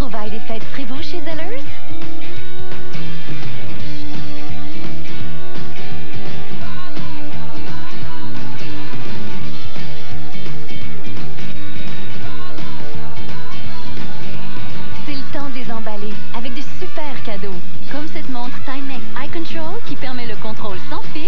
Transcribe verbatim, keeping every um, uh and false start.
retrouvailles des fêtes prévues chez Zellers? C'est le temps de les emballer avec de super cadeaux, comme cette montre Timex Eye Control qui permet le contrôle sans fil